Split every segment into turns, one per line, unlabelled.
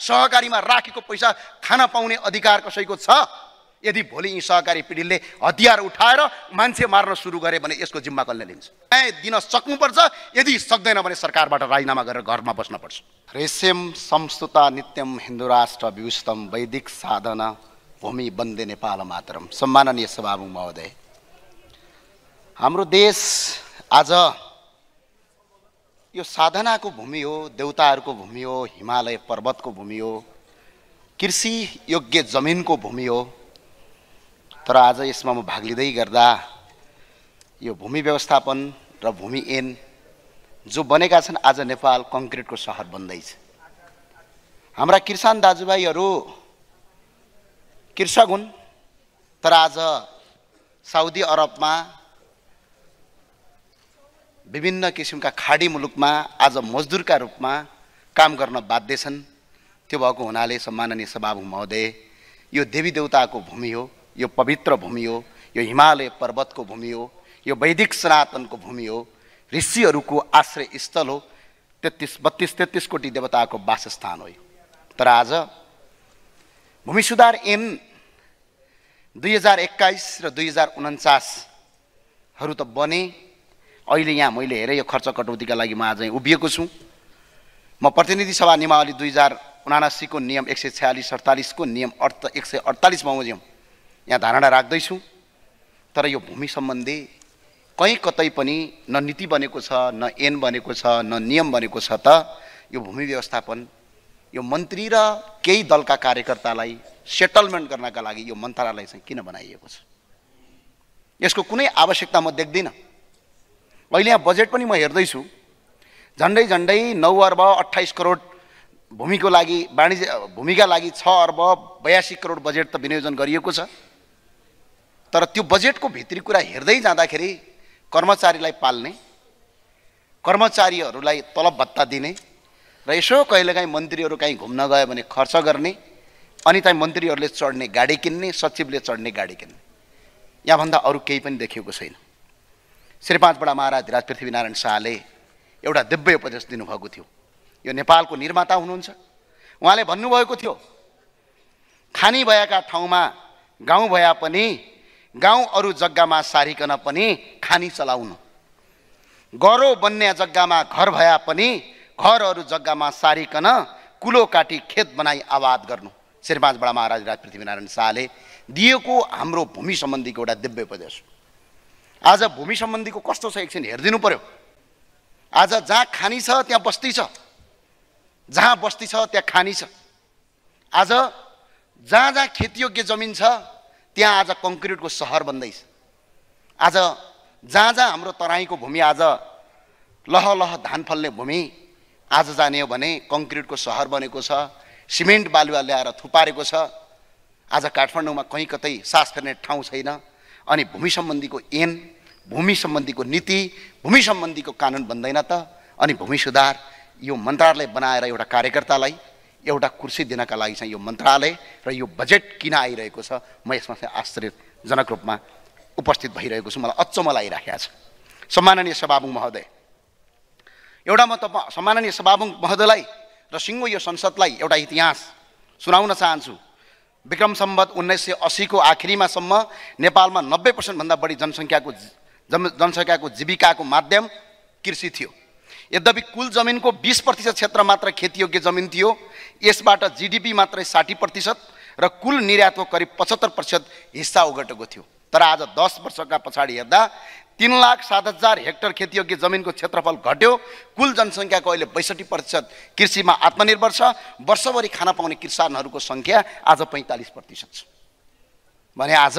सहकारीमा राखेको पैसा खान पाउने अधिकार कसैको छ? यदि भोलि यी सहकारी पिँढीले हतियार उठाएर मान्छे मार्न सुरु गरे भने यसको जिम्मा कसले लिन्छ? न्याय दिन सक्नुपर्छ। यदि सक्दैन भने सरकारबाट राजीनामा गरेर घरमा बस्नुपर्छ। रेसेम संस्तुता नित्यम हिन्दू राष्ट्र विभुस्तम वैदिक साधना भूमि बन्दे नेपाल मातरम। सम्माननीय सभामुख महोदय, हाम्रो देश आज यो साधनाको भूमि हो, देवताहरूको भूमि हो, हिमालय पर्वतको भूमि हो, कृषि योग्य जमिनको भूमि हो। तर आज यसमा म भाग लिँदै गर्दा यो भूमि व्यवस्थापन र भूमि ऐन जो बनेका छन्, आज नेपाल कङ्क्रिटको सहर बन्दैछ। हाम्रा किसान दाजुभाइहरू कृषक हुन्, तर आज साउदी अरबमा विभिन्न किसिमका खाडी मुलुकमा आज मजदुरका रूपमा काम गर्न बाध्य छन्। त्यो भएको हुनाले सम्माननीय सभामुख महोदय, यो देवी देवताको भूमि हो, यो पवित्र भूमि हो, यो हिमालय पर्वतको भूमि हो, यो वैदिक सनातनको भूमि हो, ऋषिहरूको आश्रय स्थल हो, 32 कोटी देवताको वासस्थान हो। तर आज भूमि सुधार ऐन 2021 र 2049 हरू त बने। अहिले यहाँ मैले हेरेँ, यो खर्च कटौतीका लागि म आज उभिएको छु। म प्रतिनिधि सभा नियमावली 2079 को नियम 146-48 को नियम 148 बमोजिम यहाँ धारणा राख्दैछु। तर यो भूमि सम्बन्धी कहीँ कतै पनि न नीति बनेको छ, न ऐन बनेको छ, न नियम बनेको छ। त यो भूमि व्यवस्थापन यो मन्त्री र केही दलका कार्यकर्तालाई सेटलमेन्ट गर्नका लागि यो मन्त्रालय चाहिँ किन बनाइएको छ? यसको कुनै आवश्यकता म देख्दिनँ। अहिले यहाँ बजेट पनि म हेर्दैछु, झन्डै 9 अर्ब 28 करोड भूमिको लागि, वाणिज्य भूमिका लागि 6 अर्ब 82 करोड बजेट त विनियोजन गरिएको छ। तर त्यो बजेटको भित्री कुरा हेर्दै जाँदाखेरि कर्मचारीलाई पाल्ने, कर्मचारीहरूलाई तलब भत्ता दिने र यसो कहिलेकाहीँ मन्त्रीहरू कहीँ घुम्न गयो भने खर्च गर्ने, अनि चाहिँ मन्त्रीहरूले चढ्ने गाडी किन्ने, सचिवले चढ्ने गाडी किन्ने, यहाँभन्दा अरू केही पनि देखिएको छैन। श्री 5 बडा महाराज धीराज पृथ्वीनारायण शाहले एउटा दिव्य उपदेश दिनुभएको थियो। यो नेपालको निर्माता हुनुहुन्छ। उहाँले भन्नुभएको थियो, खानी भएका ठाउँमा गाउँ भए पनि, गाउँ अरू जग्गामा सारिकन पनि खानी चलाउनु, गह्रो बन्ने जग्गामा घर भए पनि घर अरू जग्गामा सारिकन कुलो काटी खेत बनाई आबाद गर्नु। श्री 5 बडा महाराज धीराज पृथ्वीनारायण शाहले दिएको हाम्रो भूमि सम्बन्धीको एउटा दिव्य उपदेश। आज भूमि सम्बन्धीको कस्तो छ एकछिन हेरिदिनु पर्यो। आज जहाँ खानी छ त्यहाँ बस्ती छ, जहाँ बस्ती छ त्यहाँ खानी छ। आज जहाँ जहाँ खेतीयोग्य जमिन छ त्यहाँ आज कङ्क्रिटको सहर बन्दैछ। आज जहाँ जहाँ हाम्रो तराईको भूमि आज लह लह धान फल्ने भूमि आज जाने हो भने कङ्क्रिटको सहर बनेको छ, सिमेन्ट बालुवा ल्याएर थुपारेको छ। आज काठमाडौँमा कहीँ कतै सास फेर्ने ठाउँ छैन। अनि भूमि सम्बन्धीको ऐन, भूमि सम्बन्धीको नीति, भूमि सम्बन्धीको कानुन बन्दैन त? अनि भूमि सुधार यो मन्त्रालय बनाएर एउटा कार्यकर्तालाई एउटा कुर्सी दिनका लागि चाहिँ यो मन्त्रालय र यो बजेट किन आइरहेको छ, म यसमा चाहिँ आश्चर्यजनक रूपमा उपस्थित भइरहेको छु। मलाई अचम्म लागिराखेको छ। सम्माननीय सभामुख महोदय, एउटा म सम्माननीय सभामुख महोदयलाई र सिङ्गो यो संसदलाई एउटा इतिहास सुनाउन चाहन्छु। विक्रम सम्वत 1980 को आखिरीमासम्म नेपालमा 90% भन्दा बढी जनसङ्ख्याको जीविकाको माध्यम कृषि थियो। यद्यपि कुल जमिनको 20% क्षेत्र मात्र खेतीयोग्य जमिन थियो। यसबाट जीडीपी मात्रै 60% र कुल निर्यातको करिब 75% हिस्सा ओगटेको थियो। तर आज 10 वर्षका पछाडि हेर्दा 3,07,000 हेक्टर खेतीयोग्य जमिनको क्षेत्रफल घट्यो। कुल जनसङ्ख्याको अहिले 62% कृषिमा आत्मनिर्भर छ। वर्षभरि खान पाउने किसानहरूको सङ्ख्या आज 45% छ भने आज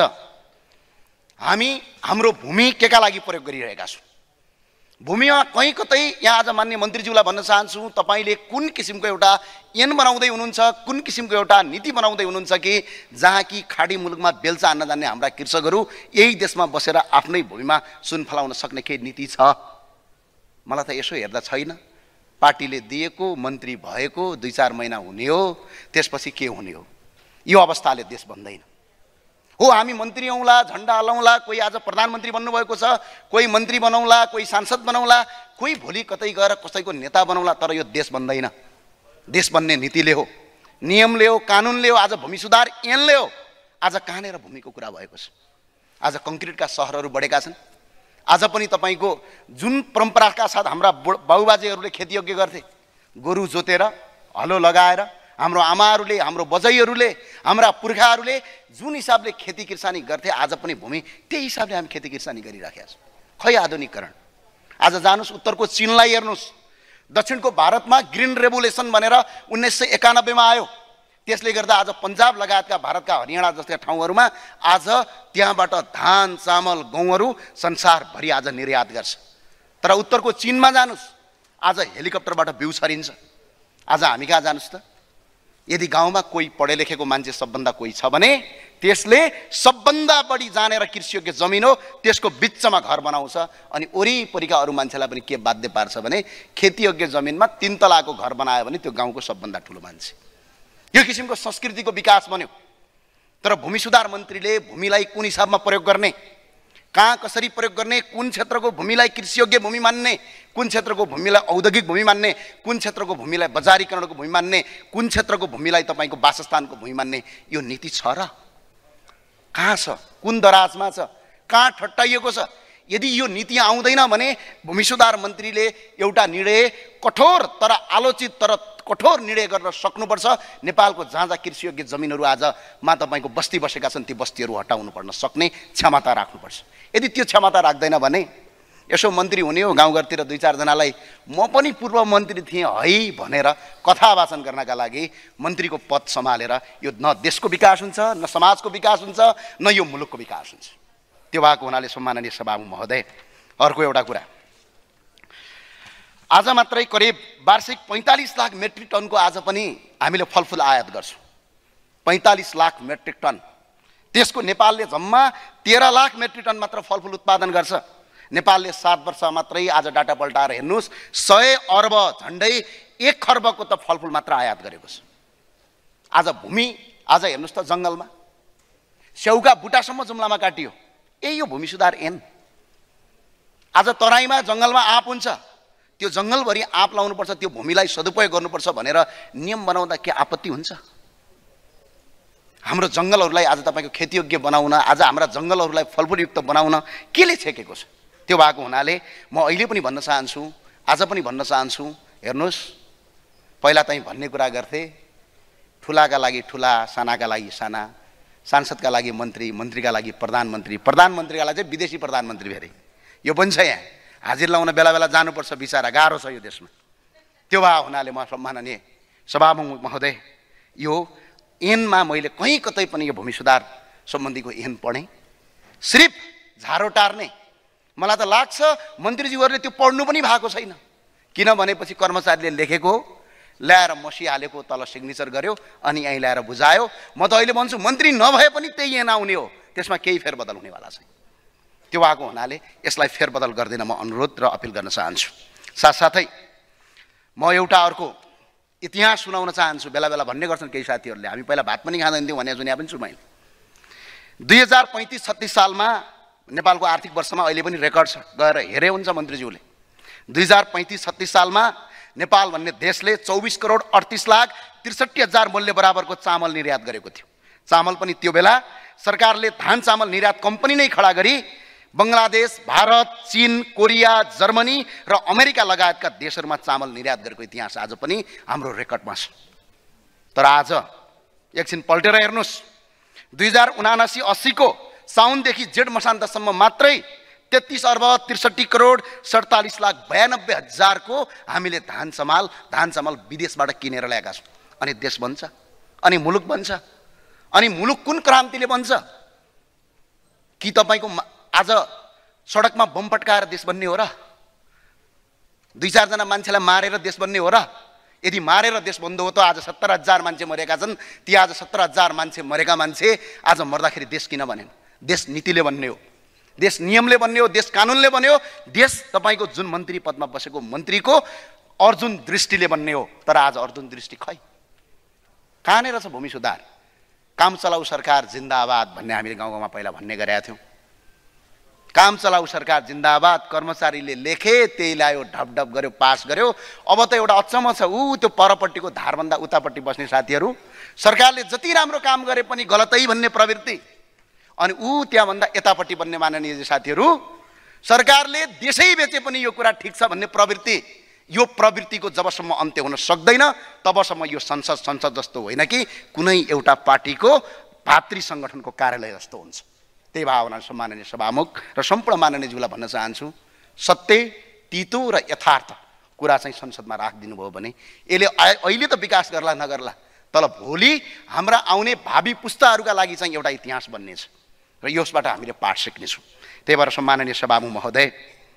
हामी हाम्रो भूमि केका लागि प्रयोग गरिरहेका छौँ? भूमिमा कहीँ कतै यहाँ आज मान्य मन्त्रीज्यूलाई भन्न चाहन्छु, तपाईँले कुन किसिमको एउटा ऐन बनाउँदै हुनुहुन्छ, कुन किसिमको एउटा नीति बनाउँदै हुनुहुन्छ कि जहाँ कि खाडी मुलुकमा बेल्चा हान्न जान्ने हाम्रा कृषकहरू यही देशमा बसेर आफ्नै भूमिमा सुन फलाउन सक्ने केही नीति छ? मलाई त यसो हेर्दा छैन। पार्टीले दिएको, मन्त्री भएको 2-4 महिना हुने हो, त्यसपछि के हुने हो? यो अवस्थाले देश बन्दैन हो। हामी मन्त्री आउँला, झन्डा हलाउँला, कोही आज प्रधानमन्त्री बन्नुभएको छ, कोही मन्त्री बनाउँला, कोही सांसद बनाउँला, कोही भोलि कतै गएर कसैको नेता बनाउँला, तर यो देश बन्दैन। देश बन्ने नीतिले हो, नियमले हो, कानुनले हो, आज भूमि सुधार ऐनले हो आज कहाँनिर भूमिको कुरा भएको छ। आज कङ्क्रिटका सहरहरू बढेका छन्। आज पनि तपाईँको जुन परम्पराका साथ हाम्रा बाबुबाजेहरूले खेतीयोग्य गर्थे, गोरु जोतेर हलो लगाएर, हाम्रो आमाहरूले, हाम्रो बजैहरूले, हाम्रा पुर्खाहरूले जुन हिसाबले खेती किसानी गर्थे आज पनि भूमि त्यही हिसाबले हामी खेती किसानी गरिराखेका छौँ। खै आधुनिकीकरण। आज जानुस् उत्तरको चीनलाई हेर्नुस्, दक्षिणको भारतमा ग्रिन रेभोल्युसन भनेर 1991 मा आयो। त्यसले गर्दा आज पन्जाब लगायतका भारतका हरियाणा जस्ता ठाउँहरूमा आज त्यहाँबाट धान, चामल, गहुँहरू संसारभरि आज निर्यात गर्छ। तर उत्तरको चीनमा जानुस्, आज हेलिकप्टरबाट बिउ छरिन्छ। आज हामी कहाँ जानुस् त? यदि गाउँमा कोही पढे लेखेको मान्छे सबभन्दा कोही छ भने त्यसले सबभन्दा बढी जानेर कृषियोग्य जमिन हो त्यसको बिचमा घर बनाउँछ अनि वरिपरिका अरू मान्छेलाई पनि के बाध्य पार्छ भने खेतीयोग्य जमिनमा 3 तलाको घर बनायो भने त्यो गाउँको सबभन्दा ठुलो मान्छे। यो किसिमको संस्कृतिको विकास बन्यो। तर भूमि सुधार मन्त्रीले भूमिलाई कुन हिसाबमा प्रयोग गर्ने, कहाँ कसरी प्रयोग गर्ने, कुन क्षेत्रको भूमिलाई कृषियोग्य भूमि मान्ने, कुन क्षेत्रको भूमिलाई औद्योगिक भूमि मान्ने, कुन क्षेत्रको भूमिलाई बजारीकरणको भूमि मान्ने, कुन क्षेत्रको भूमिलाई तपाईँको वासस्थानको भूमि मान्ने, यो नीति छ र? कहाँ छ? कुन दराजमा छ? कहाँ ठट्टाइएको छ? यदि यो नीति आउँदैन भने भूमि सुधार मन्त्रीले एउटा निर्णय कठोर तर आलोचित तर कठोर निर्णय गर्न सक्नुपर्छ। नेपालको जहाँ जहाँ कृषियोग्य जमिनहरू आजमा तपाईँको बस्ती बसेका छन् ती बस्तीहरू हटाउनु पर्न सक्ने क्षमता राख्नुपर्छ। यदि त्यो क्षमता राख्दैन भने यसो मन्त्री हुने हो, गाउँघरतिर 2-4 जनालाई म पनि पूर्व मन्त्री थिएँ है भनेर कथा वाचन गर्नका लागि मन्त्रीको पद सम्हालेर यो न देशको विकास हुन्छ, न समाजको विकास हुन्छ, न यो मुलुकको विकास हुन्छ। त्यो भएको हुनाले सम्माननीय सभामुख महोदय, अर्को एउटा कुरा, आज मात्रै करिब वार्षिक 45 लाख मेट्रिक टनको आज पनि हामीले फलफुल आयात गर्छौँ। 45 लाख मेट्रिक टन। त्यसको नेपालले जम्मा 13 लाख मेट्रिक टन मात्र फलफुल उत्पादन गर्छ। नेपालले 7 वर्ष मात्रै आज डाटा पल्टाएर हेर्नुहोस् 100 अर्ब झन्डै 1 खर्बको त फलफुल मात्र आयात गरेको छ। आज भूमि आज हेर्नुहोस् त जङ्गलमा स्याउका बुटासम्म जुम्लामा काटियो। यही हो भूमि सुधार ऐन। आज तराईमा जङ्गलमा आँप हुन्छ, त्यो जङ्गलभरि आँप लाउनुपर्छ, त्यो भूमिलाई सदुपयोग गर्नुपर्छ भनेर नियम बनाउँदा के आपत्ति हुन्छ? हाम्रो जङ्गलहरूलाई आज तपाईँको खेतीयोग्य बनाउन, आज हाम्रा जङ्गलहरूलाई फलफुलयुक्त बनाउन केले छेकेको छ? त्यो भएको हुनाले म अहिले पनि भन्न चाहन्छु, आज पनि भन्न चाहन्छु, हेर्नुहोस् पहिला चाहिँ भन्ने कुरा गर्थे, ठुलाका लागि ठुला, सानाका लागि साना, सांसदका लागि मन्त्री, मन्त्रीका लागि प्रधानमन्त्री, प्रधानमन्त्रीका लागि चाहिँ विदेशी प्रधानमन्त्री फेरि यो पनि छ। यहाँ हाजिर लाउन बेला बेला जानुपर्छ, बिचारा गाह्रो छ यो देशमा। त्यो भए हुनाले म सम्माननीय सभामुख महोदय, यो ऐनमा मैले कहीँ कतै पनि यो भूमि सुधार सम्बन्धीको ऐन पढेँ, सिर्फ झारो टार्ने। मलाई त लाग्छ मन्त्रीज्यूहरूले त्यो पढ्नु पनि भएको छैन। किन भनेपछि कर्मचारीले लेखेको ल्याएर मसिहालेको तल सिग्नेचर गर्यो अनि यहीँ ल्याएर बुझायो। म त अहिले भन्छु मन्त्री नभए पनि त्यही ऐन आउने हो, त्यसमा केही फेरबदल हुनेवाला छैन। त्यो भएको हुनाले यसलाई फेरबदल गर्दैन म अनुरोध र अपिल गर्न चाहन्छु। साथसाथै म एउटा अर्को इतिहास सुनाउन चाहन्छु। बेला बेला भन्ने गर्छन् केही साथीहरूले हामी पहिला भात पनि खाँदैनथ्यौँ भने सुने पनि छु मैले। 2035-36 सालमा नेपालको आर्थिक वर्षमा अहिले पनि रेकर्ड छ, गएर हेरे हुन्छ मन्त्रीज्यूले। 2035-36 सालमा नेपाल भन्ने देशले 24 करोड 38 लाख 63 हजार मूल्य बराबरको चामल निर्यात गरेको थियो। चामल पनि त्यो बेला सरकारले धान चामल निर्यात कम्पनी नै खडा गरी बङ्गलादेश, भारत, चीन, कोरिया, जर्मनी र अमेरिका लगायतका देशहरूमा चामल निर्यात गरेको इतिहास आज पनि हाम्रो रेकर्डमा छ। तर आज एकछिन पल्टेर हेर्नुहोस्, 2079-80 को साउनदेखि जेठ मसान्तसम्म मात्रै 33 अर्ब 63 करोड 47 लाख 92 हजारको हामीले धान चामल विदेशबाट किनेर ल्याएका छौँ। अनि देश बन्छ, अनि मुलुक बन्छ, अनि मुलुक कुन क्रान्तिले बन्छ? कि तपाईँको आज सडकमा बम पट्काएर देश बन्ने हो र? 2-4 जना मान्छेलाई मारेर देश बन्ने हो र? यदि मारेर देश बन्द हो त आज 70,000 मान्छे मरेका छन्। ती आज 70,000 मान्छे मरेका मान्छे आज मर्दाखेरि देश किन बनेन? देश नीतिले बन्ने हो, देश नियमले बन्ने हो, देश कानुनले बन्ने हो, देश तपाईँको जुन मन्त्री पदमा बसेको मन्त्रीको अर्जुन दृष्टिले बन्ने हो। तर आज अर्जुन दृष्टि खै कहाँनिर छ? भूमि सुधार काम चलाउ सरकार जिन्दाबाद भन्ने हामीले गाउँ गाउँमा पहिला भन्ने गरेका थियौँ। काम चलाऊ सरकार जिन्दाबाद कर्मचारीले लेखे, त्यही ल्यायो, ढपढप गर्यो, पास गर्यो। अब त एउटा अचम्म छ, त्यो परपट्टिको धारभन्दा उतापट्टि बस्ने साथीहरू, सरकारले जति राम्रो काम गरे पनि गलतै भन्ने प्रवृत्ति, अनि त्यहाँभन्दा यतापट्टि बन्ने माननीय साथीहरू, सरकारले देशै बेचे पनि यो कुरा ठिक छ भन्ने प्रवृत्ति। यो प्रवृत्तिको जबसम्म अन्त्य हुन सक्दैन तबसम्म यो संसद जस्तो होइन कि कुनै एउटा पार्टीको भातृ सङ्गठनको कार्यालय जस्तो हुन्छ। त्यही भावना सम्माननीय सभामुख र सम्पूर्ण माननीयज्यूलाई भन्न चाहन्छु, सत्य, तितो र यथार्थ कुरा चाहिँ संसदमा राखिदिनु भयो भने यसले अहिले त विकास गर्ला नगर्ला, तर भोलि हाम्रा आउने भावी पुस्ताहरूका लागि चाहिँ एउटा इतिहास बन्नेछ र यसबाट हामीले पाठ सिक्नेछौँ। त्यही भएर सम्माननीय सभामुख महोदय,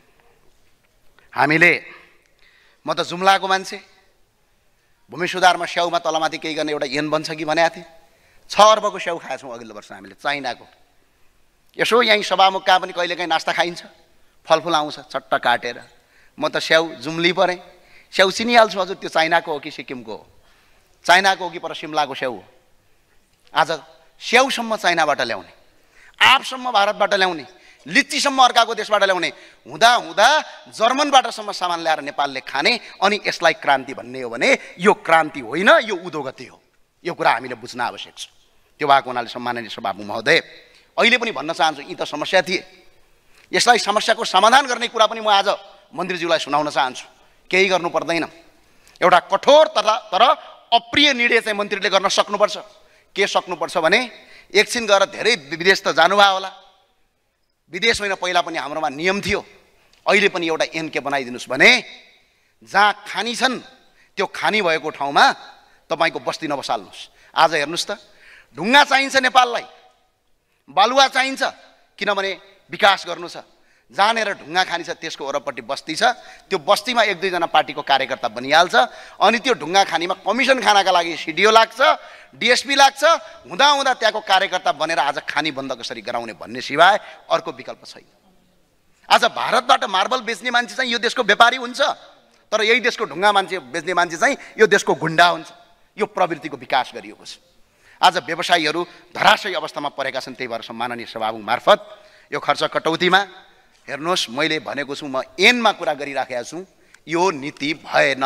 हामीले, म त जुम्लाको मान्छे, भूमि सुधारमा स्याउमा तलमाथि केही गर्ने एउटा येन बन्छ कि भनेको थिएँ। 6 अर्बको स्याउ खाएछौँ अघिल्लो वर्ष हामीले, चाइनाको। यसो यहीँ सभामुख कहाँ पनि कहिलेकाहीँ नास्ता खाइन्छ, फलफुल आउँछ चट्ट काटेर। म त स्याउ जुम्ली परेँ, स्याउ चिनिहाल्छु हजुर त्यो चाइनाको हो कि सिक्किमको हो, चाइनाको हो कि पर सिमलाको स्याउ हो। आज स्याउसम्म चाइनाबाट ल्याउने, आँपसम्म भारतबाट ल्याउने, लिच्चीसम्म अर्काको देशबाट ल्याउने हुँदा हुँदा जर्मनबाटसम्म सामान ल्याएर नेपालले खाने, अनि यसलाई क्रान्ति भन्ने हो भने यो क्रान्ति होइन, यो उद्योगति हो। यो कुरा हामीले बुझ्न आवश्यक छ। त्यो भएको हुनाले सम्माननीय सभामुख महोदय, अहिले पनि भन्न चाहन्छु, यी त समस्या थिए, यसलाई समस्याको समाधान गर्ने कुरा पनि म आज मन्त्रीज्यूलाई सुनाउन चाहन्छु। केही गर्नु पर्दैन, एउटा कठोर तर अप्रिय निर्णय चाहिँ मन्त्रीले गर्न सक्नुपर्छ। के सक्नुपर्छ भने एकछिन गएर धेरै विदेश त जानुभयो होला, विदेश होइन पहिला पनि हाम्रोमा नियम थियो, अहिले पनि एउटा एनके बनाइदिनुहोस् भने जहाँ खानी छन् त्यो खानी भएको ठाउँमा तपाईँको बस्ती नबसाल्नुहोस्। आज हेर्नुहोस् त, ढुङ्गा चाहिन्छ नेपाललाई, बालुवा चाहिन्छ, किनभने विकास गर्नु छ। जहाँनिर ढुङ्गा खानी छ त्यसको वरपट्टि बस्ती छ, त्यो बस्तीमा 1-2 जना पार्टीको कार्यकर्ता बनिहाल्छ, अनि त्यो ढुङ्गा खानीमा कमिसन खानका लागि सिडिओ लाग्छ, डिएसपी लाग्छ, हुँदा हुँदा त्यहाँको कार्यकर्ता बनेर आज खानी बन्द कसरी गराउने भन्ने सिवाय अर्को विकल्प छैन। आज भारतबाट मार्बल बेच्ने मान्छे चाहिँ यो देशको व्यापारी हुन्छ, तर यही देशको ढुङ्गा बेच्ने मान्छे चाहिँ यो देशको गुन्डा हुन्छ। यो प्रवृत्तिको विकास गरिएको छ। आज व्यवसायीहरू धराशयी अवस्थामा परेका छन्। त्यही भएर सम्माननीय सभामुख मार्फत यो खर्च कटौतीमा हेर्नुहोस्, मैले भनेको छु, म एनमा कुरा गरिराखेको छु, यो नीति भएन।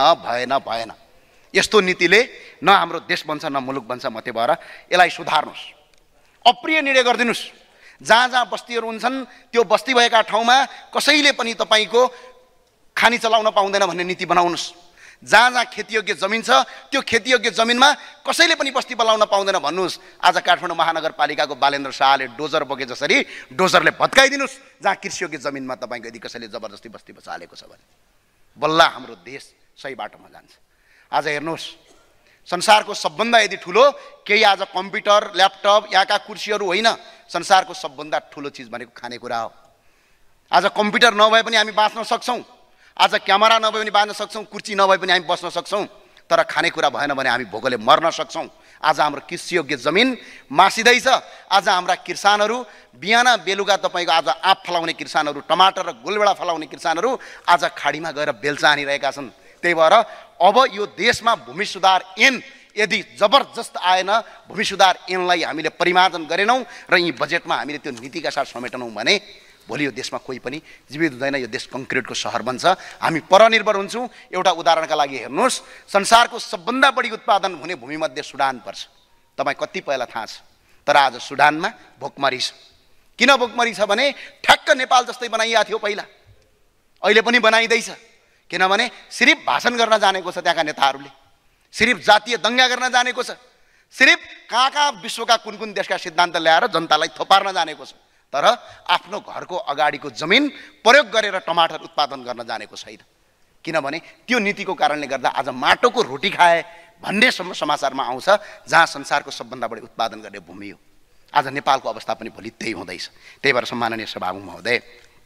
यस्तो नीतिले न हाम्रो देश बन्छ न मुलुक बन्छ। म त्यही भएर यसलाई सुधार्नुहोस्, अप्रिय निर्णय गरिदिनुहोस्। जहाँ जहाँ बस्तीहरू हुन्छन् त्यो बस्ती भएका ठाउँमा कसैले पनि तपाईँको खानी चलाउन पाउँदैन भन्ने नीति बनाउनुहोस्। जहाँ जहाँ खेतीयोग्य जमिन छ त्यो खेतीयोग्य जमिनमा कसैले पनि बस्ती बनाउन पाउँदैन भन्नुहोस्। आज काठमाडौँ महानगरपालिकाको बालेन्द्र शाहले डोजर बोके जसरी डोजरले भत्काइदिनुहोस् जहाँ कृषियोग्य जमिनमा तपाईँको यदि कसैले जबरजस्ती बस्ती बसालेको छ भने, बल्ल हाम्रो देश सही बाटोमा जान्छ। आज हेर्नुहोस्, संसारको सबभन्दा यदि ठुलो केही आज कम्प्युटर ल्यापटप यहाँका कुर्सीहरू होइन, संसारको सबभन्दा ठुलो चिज भनेको खानेकुरा हो। आज कम्प्युटर नभए पनि हामी बाँच्न सक्छौँ, आज क्यामेरा नभए पनि बाँच्न सक्छौँ, कुर्सी नभए पनि हामी बस्न सक्छौँ, तर खानेकुरा भएन भने हामी भोकले मर्न सक्छौँ। आज हाम्रो कृषियोग्य जमिन मासिँदैछ। आज हाम्रा किसानहरू बिहान बेलुका तपाईँको आज आँप फलाउने किसानहरू, टमाटर र गुलबेडा फलाउने किसानहरू आज खाडीमा गएर बेल्चा हानिरहेका छन्। त्यही भएर अब यो देशमा भूमि सुधार ऐन यदि जबरजस्त आएन, भूमि सुधार ऐनलाई हामीले परिमार्जन गरेनौँ र यी बजेटमा हामीले त्यो नीतिका साथ समेटनौँ भने भोलि यो देशमा कोही पनि जीवित हुँदैन, यो देश कङ्क्रिटको सहर बन्छ, हामी परनिर्भर हुन्छौँ। एउटा उदाहरणका लागि हेर्नुहोस्, संसारको सबभन्दा बढी उत्पादन हुने भूमिमध्ये सुडान पर्छ। तपाईँ कति पहिला थाहा छ, तर आज सुडानमा भोकमरी छ। किन भोकमरी छ भने ठ्याक्क नेपाल जस्तै बनाइएको थियो पहिला, अहिले पनि बनाइँदैछ। किनभने सिर्फ भाषण गर्न जानेको छ त्यहाँका नेताहरूले, सिर्फ जातीय दङ्गा गर्न जानेको छ, सिर्फ कहाँ कहाँ विश्वका कुन कुन देशका सिद्धान्त ल्याएर जनतालाई थोपार्न जानेको छ, तर आफ्नो घरको अगाडिको जमिन प्रयोग गरेर टमाटर उत्पादन गर्न जानेको छैन। किनभने त्यो नीतिको कारणले गर्दा आज माटोको रोटी खाए भन्नेसम्म समाचारमा आउँछ, जहाँ संसारको सबभन्दा बढी उत्पादन गर्ने भूमि हो। आज नेपालको अवस्था पनि भोलि त्यही हुँदैछ। त्यही भएर सम्माननीय सभामुख महोदय,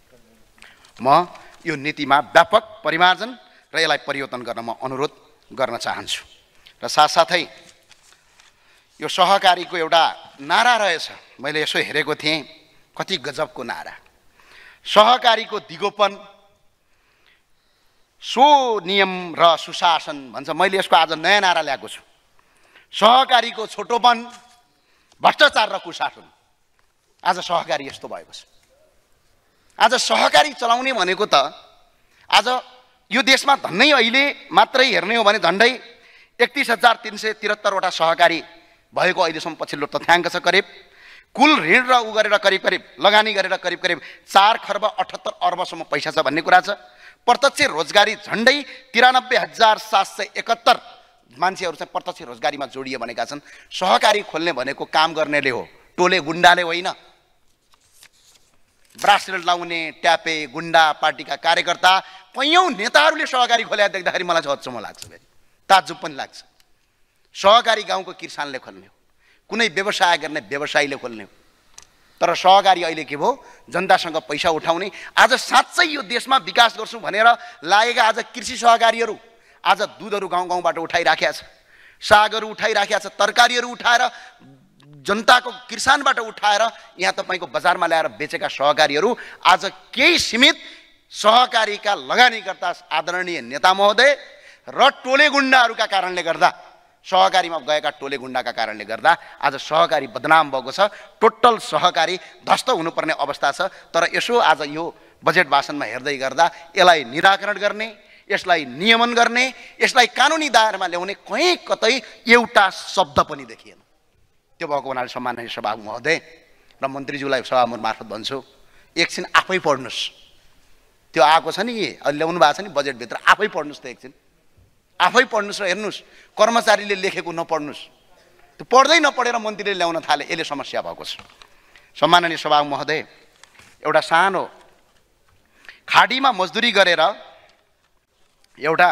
म यो नीतिमा व्यापक परिमार्जन र यसलाई परिवर्तन गर्न म अनुरोध गर्न चाहन्छु। र साथसाथै यो सहकारीको एउटा नारा रहेछ, मैले यसो हेरेको थिएँ, कति गजबको नारा, सहकारीको दिगोपन स्वनियम र सुशासन भन्छ। मैले यसको आज नयाँ नारा ल्याएको छु, सहकारीको छोटोपन भ्रष्टाचार र कुशासन। आज सहकारी यस्तो भएको छ। आज सहकारी चलाउने भनेको त आज यो देशमा धन्नै अहिले मात्रै हेर्ने हो भने झन्डै 31,373वटा सहकारी भएको अहिलेसम्म पछिल्लो तथ्याङ्क छ। करिब कुल ऋण र उ गरेर करिब लगानी गरेर करिब 4 खर्ब 78 अर्बसम्म पैसा छ भन्ने कुरा छ। प्रत्यक्ष रोजगारी झन्डै 93,771 मान्छेहरू चाहिँ प्रत्यक्ष रोजगारीमा जोडिए भनेका छन्। सहकारी खोल्ने भनेको काम गर्नेले हो, टोले गुण्डाले होइन। ब्रासलेट लाउने ट्यापे गुण्डा पार्टीका कार्यकर्ता कैयौं नेताहरूले सहकारी खोलेर देख्दाखेरि मलाई चाहिँ अचम्म लाग्छ, ताज्जुब पनि लाग्छ। सहकारी गाउँको किसानले खोल्ने हो, कुनै व्यवसाय गर्ने व्यवसायीले खोल्ने हो। तर सहकारी अहिले के भयो, जनतासँग पैसा उठाउने। आज साँच्चै यो देशमा विकास गर्छु भनेर लागेका आज कृषि सहकारीहरू आज दुधहरू गाउँ गाउँबाट उठाइराखेका छ, सागहरू उठाइराखेका छ, तरकारीहरू उठाएर जनताको किसानबाट उठाएर यहाँ तपाईँको बजारमा ल्याएर बेचेका सहकारीहरू आज केही सीमित सहकारीका लगानीकर्ता आदरणीय नेता महोदय र टोले गुण्डाहरूका कारणले गर्दा, सहकारीमा गएका टोले गुण्डाका कारणले गर्दा आज सहकारी बदनाम भएको छ। टोटल सहकारी ध्वस्त हुनुपर्ने अवस्था छ। तर यसो आज यो बजेट भाषणमा हेर्दै गर्दा यसलाई निराकरण गर्ने, यसलाई नियमन गर्ने, यसलाई कानुनी दायरामा ल्याउने कहीँ कतै एउटा शब्द पनि देखिएन। त्यो भएको हुनाले सम्माननीय सभामुख महोदय र मन्त्रीज्यूलाई सभामुख मार्फत भन्छु, एकछिन आफै पढ्नुहोस्। त्यो आएको छ नि, अहिले ल्याउनु भएको छ नि बजेटभित्र, आफै पढ्नुहोस् त एकछिन, आफै पढ्नुहोस् र हेर्नुहोस्। कर्मचारीले लेखेको नपढ्नुहोस्। त्यो पढ्दै नपढेर मन्त्रीले ल्याउन थाले, यसले समस्या भएको छ। सम्माननीय सभामुख महोदय, एउटा सानो खाडीमा मजदुरी गरेर एउटा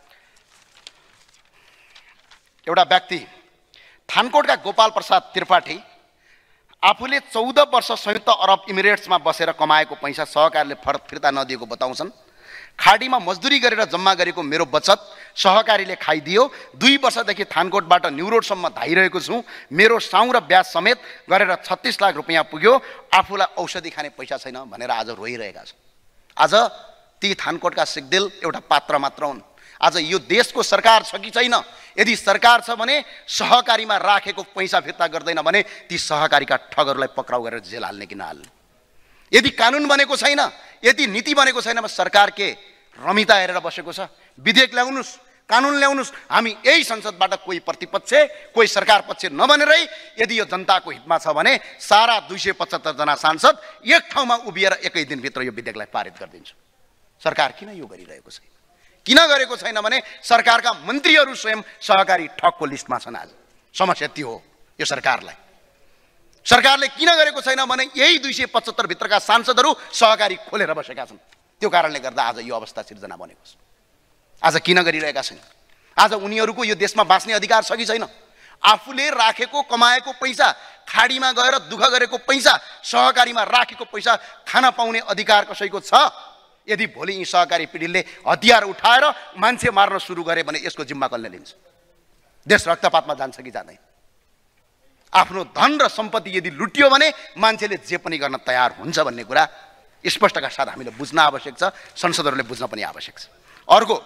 व्यक्ति थानकोटका गोपाल प्रसाद त्रिपाठी आफूले 14 वर्ष संयुक्त अरब इमिरेट्समा बसेर कमाएको पैसा सहकारीले फिर्ता नदिएको बताउँछन्। खाडीमा मजदुरी गरेर जम्मा गरेको मेरो बचत सहकारीले खाइदियो। 2 वर्षदेखि थानकोटबाट न्युरोडसम्म धाइरहेको छु। मेरो साउँ र ब्याज समेत गरेर 36 लाख रुपियाँ पुग्यो। आफूलाई औषधि खाने पैसा छैन भनेर आज रोइरहेका छन्। आज ती थानकोटका सिग्देल एउटा पात्र मात्र हुन्। आज यो देशको सरकार छ कि छैन? यदि सरकार छ भने सहकारीमा राखेको पैसा फिर्ता गर्दैन भने ती सहकारीका ठगहरूलाई पक्राउ गरेर जेल हाल्ने कि नहाल्ने। यदि कानुन बनेको छैन, यदि नीति बनेको छैन भने सरकार के रमिता हेरेर बसेको छ? विधेयक ल्याउनुस्, कानुन ल्याउनुस्। हामी यही संसदबाट कोही प्रतिपक्ष कोही सरकार पक्ष नबनेरै यदि यो जनताको हितमा छ भने सारा 275 जना सांसद एक ठाउँमा उभिएर एकै दिनभित्र यो विधेयकलाई पारित गरिदिन्छ। सरकार किन यो गरिरहेको छैन? किन गरेको छैन भने सरकारका मन्त्रीहरू स्वयं सहकारी ठगको लिस्टमा छन्। आज समस्या त्यो हो यो सरकारलाई। सरकारले किन गरेको छैन भने यही 275 भित्रका सांसदहरू सहकारी खोलेर बसेका छन्। त्यो कारणले गर्दा आज यो अवस्था सिर्जना बनेको छ। आज किन गरिरहेका छैन? आज उनीहरूको यो देशमा बाँच्ने अधिकार छ कि छैन? आफूले राखेको कमाएको पैसा, खाडीमा गएर दुःख गरेको पैसा, सहकारीमा राखेको पैसा खान पाउने अधिकार कसैको छ? यदि भोलि यी सहकारी पिँढीले हतियार उठाएर मान्छे मार्न सुरु गरे भने यसको जिम्मा कसले लिन्छ? देश रक्तपातमा जान्छ कि जाँदैन? आफ्नो धन र सम्पत्ति यदि लुटियो भने मान्छेले जे पनि गर्न तयार हुन्छ भन्ने कुरा स्पष्टका साथ हामीले बुझ्न आवश्यक छ, संसदहरूले बुझ्न पनि आवश्यक छ। अर्को,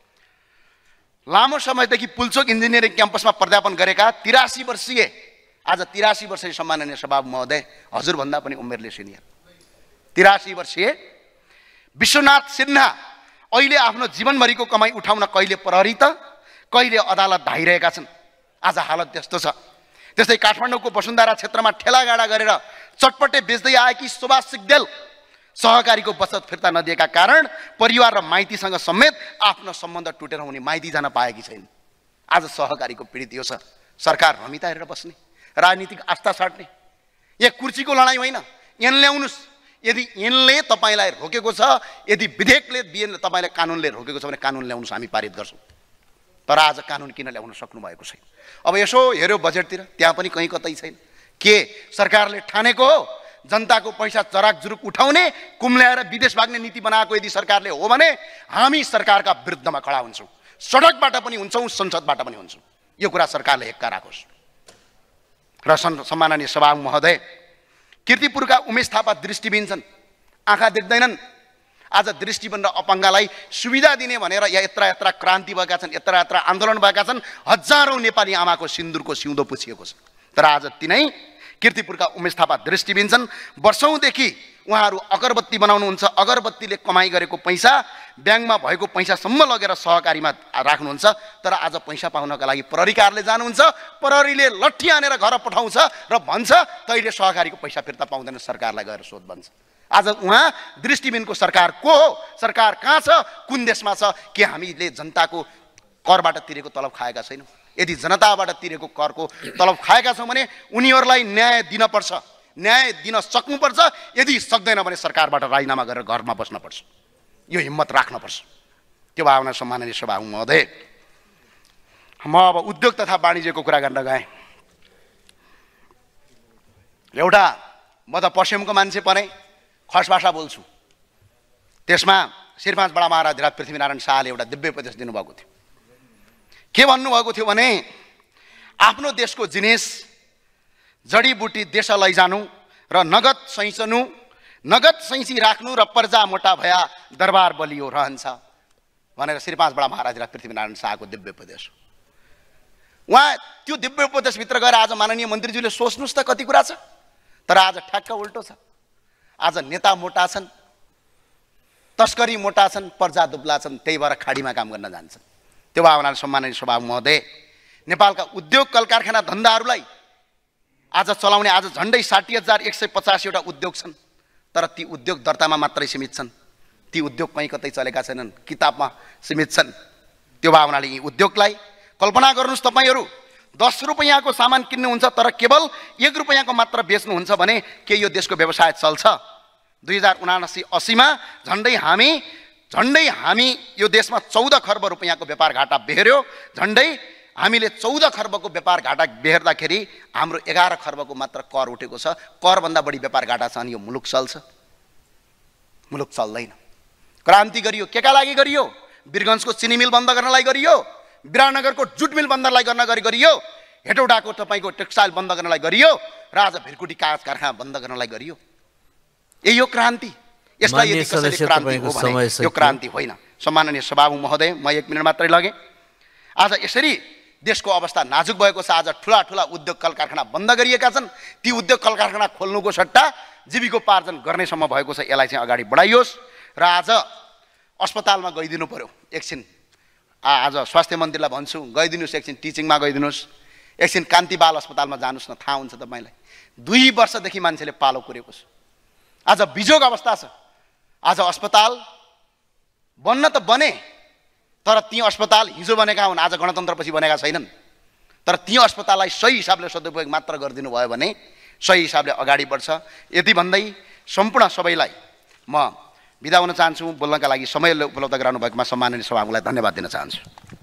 लामो समयदेखि पुल्चोक इन्जिनियरिङ क्याम्पसमा प्राध्यापन गरेका 83 वर्षीय, आज 83 वर्षीय सम्माननीय सभामुख महोदय, हजुरभन्दा पनि उमेरले सिनियर 83 वर्षीय विश्वनाथ सिन्हा अहिले आफ्नो जीवनभरिको कमाई उठाउन कहिले प्रहरी त कहिले अदालत धाइरहेका छन्। आज हालत त्यस्तो छ। त्यस्तै काठमाडौँको वसुन्धरा क्षेत्रमा ठेलागाडा गरेर चटपटे बेच्दै आएकी सुभाष सिग्देल सहकारीको बचत फिर्ता नदिएका कारण परिवार र माइतीसँग समेत आफ्नो सम्बन्ध टुटेर उनी माइती जान पाएकी छैन। आज सहकारीको पीडित यो छ। सरकार रमिता हेरेर बस्ने, राजनीतिक आस्था साट्ने। यहाँ कुर्सीको लडाइँ होइन, यहाँ ल्याउनुस्। यदि यिनले तपाईलाई रोकेको छ, यदि विधेयकले तपाईलाई कानुनले रोकेको छ भने कानुन ल्याउनुस्, हामी पारित गर्छौँ। तर आज कानुन किन ल्याउन सक्नु भएको छैन? अब यसो हेर्यो बजेटतिर, त्यहाँ पनि कहीँ कतै छैन। के सरकारले ठानेको हो जनताको पैसा चराकजुरुक उठाउने, कुम्ल्याएर विदेश भाग्ने नीति बनाएको यदि सरकारले हो भने हामी सरकारका विरुद्धमा खडा हुन्छौँ। सडकबाट पनि हुन्छौँ, संसदबाट पनि हुन्छौँ। यो कुरा सरकारले हेक्का राखोस्। र सम्माननीय सभामुख महोदय, कीर्तिपुरका उमेश थापा दृष्टिविहीन छन्, आँखा देख्दैनन्। आज दृष्टिविहीन र अपाङ्गलाई सुविधा दिने भनेर यत्रा क्रान्ति भएका छन्, यत्रा आन्दोलन भएका छन्। हजारौं नेपाली आमाको सिन्दुरको सिउँदो पुछिएको छ। तर आज तिनै कीर्तिपुरका उमेश थापा दृष्टिबिन छन्। वर्षौँदेखि उहाँहरू अगरबत्ती बनाउनुहुन्छ, अगरबत्तीले कमाइ गरेको पैसा ब्याङ्कमा भएको पैसासम्म लगेर सहकारीमा राख्नुहुन्छ। तर आज पैसा पाउनका लागि प्रहरीकारले जानुहुन्छ, प्रहरीले लट्ठी हानेर घर पठाउँछ र भन्छ तैँले सहकारीको पैसा फिर्ता पाउँदैन, सरकारलाई गएर सोध भन्छ। आज उहाँ दृष्टिबिनको सरकार को हो? सरकार कहाँ छ? कुन देशमा छ? के हामीले जनताको करबाट तिरेको तलब खाएका छैनौँ? यदि जनताबाट तिरेको करको तलब खाएका छौँ भने उनीहरूलाई न्याय दिनपर्छ, न्याय दिन सक्नुपर्छ। यदि सक्दैन भने सरकारबाट राजीनामा गरेर घरमा बस्नुपर्छ। यो हिम्मत राख्नुपर्छ। त्यो भावना सम्माननीय सभामुख महोदय, म अब उद्योग तथा वाणिज्यको कुरा गर्न गएँ। एउटा म त पश्चिमको मान्छे परेँ, खस भाषा बोल्छु। त्यसमा श्रीपाँच बडा महाराज पृथ्वीनारायण शाहले एउटा दिव्य उपदेश दिनुभएको थियो। के भन्नुभएको थियो भने आफ्नो देशको जिनिस जडीबुटी देश लैजानु र नगद सैँचनु, नगद सैँची राख्नु र पर्जा मोटा भया दरबार बलियो रहन्छ भनेर श्रीपाँच बडा महाराज पृथ्वीनारायण शाहको दिव्य उपदेश हो। उहाँ त्यो दिव्य उपदेशभित्र गएर आज माननीय मन्त्रीज्यूले सोच्नुहोस् त कति कुरा छ। तर आज ठ्याक्क उल्टो छ। आज नेता मोटा छन्, तस्करी मोटा छन्, पर्जा दुब्ला छन्, त्यही भएर खाडीमा काम गर्न जान्छन्। त्यो भावना सम्माननीय सभामुख महोदय, नेपालका उद्योग कल कारखाना धन्दाहरूलाई आज चलाउने आज झन्डै 60,150 उद्योग छन्। तर ती उद्योग दर्तामा मात्रै सीमित छन्। ती उद्योग कहीँ कतै चलेका छैनन्, किताबमा सीमित छन्। त्यो भावनाले यी उद्योगलाई कल्पना गर्नुहोस्, तपाईँहरू 10 रुपैयाँको सामान किन्नुहुन्छ तर केवल 1 रुपैयाँको मात्र बेच्नुहुन्छ भने के यो देशको व्यवसाय चल्छ? 2079-80मा झन्डै हामी यो देशमा 14 खर्ब रुपैयाँको व्यापार घाटा बेहोर्यो। झन्डै हामीले 14 खर्बको व्यापार घाटा बेहोर्दाखेरि हाम्रो 11 खर्बको मात्र कर उठेको छ। करभन्दा बढी व्यापार घाटा छ अनि यो मुलुक चल्छ? मुलुक चल्दैन। क्रान्ति गरियो, केका लागि गरियो? वीरगञ्जको चिनी मिल बन्द गर्नलाई गरियो, विराटनगरको जुट मिल बन्दलाई गरियो, हेटौडाको तपाईँको टेक्सटाइल बन्द गर्नलाई गरियो र आज भिरकुटी कागज कारखाना बन्द गर्नलाई गरियो। यो क्रान्ति? यसलाई यदि कसैले क्रान्ति हो भने यो क्रान्ति होइन। सम्माननीय सभामुख महोदय, म 1 मिनट मात्रै लगेँ। आज यसरी देशको अवस्था नाजुक भएको छ। आज ठुला ठुला उद्योग कल कारखाना बन्द गरिएका छन्। ती उद्योग कल कारखाना खोल्नुको सट्टा जीविकोपार्जन गर्नेसम्म भएको छ। यसलाई चाहिँ अगाडि बढाइयोस् र आज अस्पतालमा गइदिनु पर्यो। एकछिन आज स्वास्थ्य मन्त्रीलाई भन्छु, गइदिनुहोस्, एकछिन टिचिङमा गइदिनुहोस्, एकछिन कान्ति बाल अस्पतालमा जानुहोस् न, थाहा हुन्छ तपाईँलाई। 2 वर्षदेखि मान्छेले पालो कुरेको छ। आज बिजोग अवस्था छ। आज अस्पताल बन्न त बने, तर ती अस्पताल हिजो बनेका हुन्, आज गणतन्त्रपछि बनेका छैनन्। तर ती अस्पताललाई सही हिसाबले सदुपयोग मात्र गरिदिनु भयो भने सही हिसाबले अगाडि बढ्छ। यति भन्दै सम्पूर्ण सबैलाई म बिदा हुन चाहन्छु। बोल्नका लागि समय उपलब्ध गराउनु भएकोमा सम्माननीय सभामुखलाई धन्यवाद दिन चाहन्छु।